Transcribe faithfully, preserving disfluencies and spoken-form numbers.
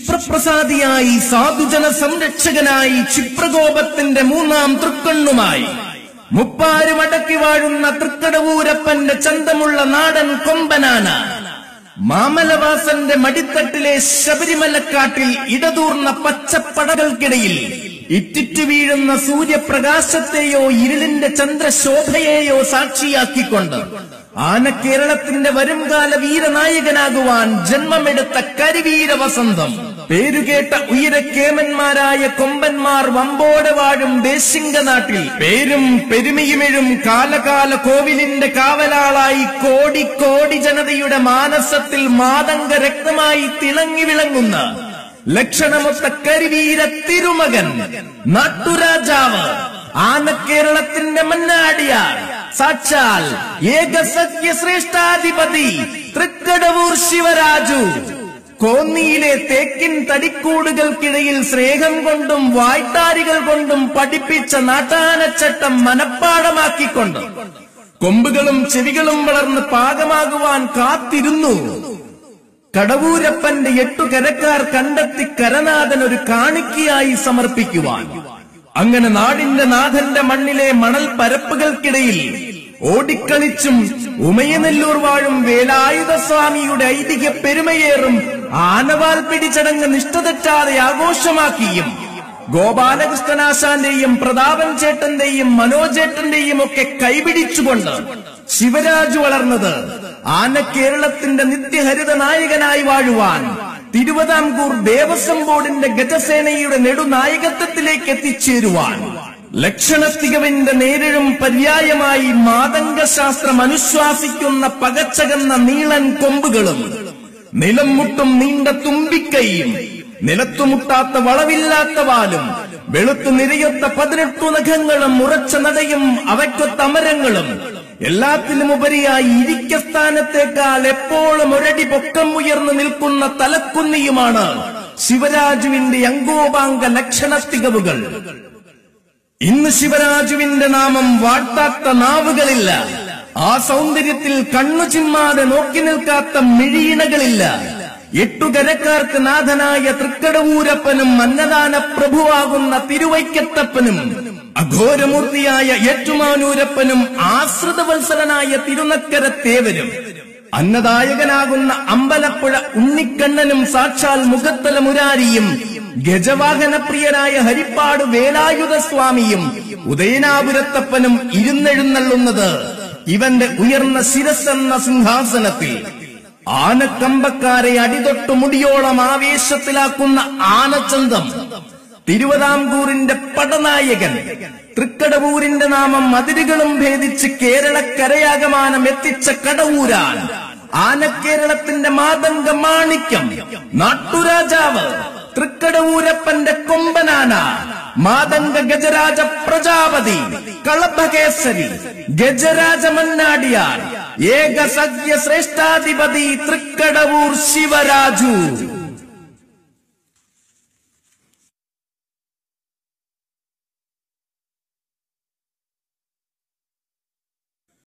ക്ഷിപ്രപ്രസാദിയായി സാധുജന സംരക്ഷകനായി ക്ഷിപ്രകോപത്തിന്റെ മൂന്നാം തൃക്കണ്ണുമായി മുപ്പാര് മടക്കി വാഴുന്ന തൃക്കടവൂരപ്പന്റെ ചന്തമുള്ള നാടൻ കൊമ്പനാന മാമലവാസന്റെ മടിത്തട്ടിലെ ശബരിമലക്കാട്ടിൽ ഇടതൂർന്ന പച്ചപ്പടകൾക്കിടയിൽ ഇറ്റിറ്റു വീഴുന്ന സൂര്യപ്രകാശത്തെയോ ഇരുളിന്റെ ചന്ദ്രശോഭയെയോ സാക്ഷിയാക്കിക്കൊണ്ട് ആന കേരളത്തിന്റെ വരുംകാല വീരനായകനാകുവാൻ ജന്മമെടുത്ത കരിവീര വസന്തം പേരുകേട്ട ഉയരക്കേമന്മാരായ കൊമ്പന്മാർ വമ്പോടെ വാഴും ദേശിംഗ നാട്ടിൽ പേരും പെരുമയുമെഴും കാലകാല കോവിലിന്റെ കാവലാളായി കോടി കോടി ജനതയുടെ മാനസത്തിൽ മാതംഗ രക്തമായി തിളങ്ങി വിളങ്ങുന്ന ലക്ഷണമൊത്ത കരിവീര തിരുമകൻ നാട്ടുരാജാവ് ആനക്കേരളത്തിന്റെ മന്നാടിയാർ സാക്ഷാൽ ഏകസഖ്യ ശ്രേഷ്ഠാധിപതി തൃക്കടവൂർ ശിവരാജു കോന്നിയിലെ തേക്കിൻ തടിക്കൂടുകൾക്കിടയിൽ സ്നേഹം കൊണ്ടും വായ്ത്താരികൾ കൊണ്ടും പഠിപ്പിച്ച നാട്ടാനച്ചട്ടം മനപ്പാടമാക്കിക്കൊണ്ട് കൊമ്പുകളും ചെവികളും വളർന്ന് പാകമാകുവാൻ കാത്തിരുന്നു കടവൂരപ്പന്റെ എട്ടു കരക്കാർ കണ്ടെത്തി കരനാഥൻ ഒരു കാണിക്കയായി സമർപ്പിക്കുവാൻ. അങ്ങനെ നാടിന്റെ നാഥന്റെ മണ്ണിലെ മണൽ പരപ്പുകൾക്കിടയിൽ ഓടിക്കളിച്ചും ഉമയനെല്ലൂർ വാഴും വേലായുധസ്വാമിയുടെ ഐതിഹ്യ പെരുമയേറും ആനവാൽ പിടിച്ചടങ്ങ് നിഷ്ഠതെറ്റാതെ ആഘോഷമാക്കിയും ഗോപാലകൃഷ്ണനാശാന്റെയും പ്രതാപൻ ചേട്ടന്റെയും മനോജേട്ടന്റെയും ഒക്കെ കൈപിടിച്ചുകൊണ്ട് ശിവരാജു വളർന്നത് ആന കേരളത്തിന്റെ നിത്യഹരിത നായകനായി വാഴുവാൻ തിരുവിതാംകൂർ ദേവസ്വം ബോർഡിന്റെ ഗജസേനയുടെ നെടുനായകത്വത്തിലേക്ക് എത്തിച്ചേരുവാൻ ലക്ഷണത്തികവിന്റെ നേരിഴും പര്യായമായി മാതംഗശാസ്ത്രം അനുശ്വാസിക്കുന്ന പകച്ചകന്ന നീളൻ കൊമ്പുകളും നിലം മുട്ടും നീണ്ട തുമ്പിക്കൈയും നിലത്തുമുട്ടാത്ത വളവില്ലാത്ത വാലും വെളുത്തു നിരയൊത്ത പതിനെട്ടു നഖങ്ങളും ഉറച്ച നടയും അവയ്ക്കൊത്ത അമരങ്ങളും എല്ലാത്തിലുമുപരിയായി ഇരിക്കസ്ഥാനത്തേക്കാൾ എപ്പോഴും ഒരടി പൊക്കം ഉയർന്നു നിൽക്കുന്ന തലക്കുന്നിയുമാണ് ശിവരാജുവിന്റെ അങ്കോപാംഗ ലക്ഷണത്തികവുകൾ. ഇന്ന് ശിവരാജുവിന്റെ നാമം വാഴ്ത്താത്ത നാവുകളില്ല. ആ സൗന്ദര്യത്തിൽ കണ്ണു ചിമ്മാതെ നോക്കി നിൽക്കാത്ത മിഴിയിണകളില്ല. എട്ടുകരക്കാർക്ക് നാഥനായ തൃക്കടവൂരപ്പനും അന്നദാന പ്രഭുവാകുന്ന തിരുവൈക്കത്തപ്പനും അഘോരമൂർത്തിയായ ഏറ്റുമാനൂരപ്പനും ആശ്രിതവത്സരനായ തിരുനക്കര തേവരും അന്നദായകനാകുന്ന അമ്പലപ്പുഴ ഉണ്ണിക്കണ്ണനും സാക്ഷാൽ മുഖത്തല മുരാരിയും ഗജവാഹനപ്രിയനായ ഹരിപ്പാട് വേലായുധസ്വാമിയും ഉദയനാപുരത്തപ്പനും ഇരുന്നെഴുന്നള്ളുന്നത് ഇവന്റെ ഉയർന്ന ശിരസ്സെന്ന സിംഹാസനത്തിൽ ആനക്കമ്പക്കാരെ അടിതൊട്ടു മുടിയോളം ആവേശത്തിലാക്കുന്ന ആനച്ചന്തം തിരുവിതാംകൂറിന്റെ പടനായകൻ തൃക്കടവൂരിന്റെ നാമം അതിരുകളും ഭേദിച്ച് കേരളക്കരയാകമാനം എത്തിച്ച കടവൂരാൻ ആനക്കേരളത്തിന്റെ മാതംഗ മാണിക്യം നാട്ടുരാജാവ് തൃക്കടവൂരപ്പന്റെ കൊമ്പനാന മാതംഗ ഗജരാജ പ്രജാപതി കളഭകേസരി ഗജരാജ മന്നാടിയാർ ഏകസഖ്യ ശ്രേഷ്ഠാധിപതി തൃക്കടവൂർ ശിവരാജു.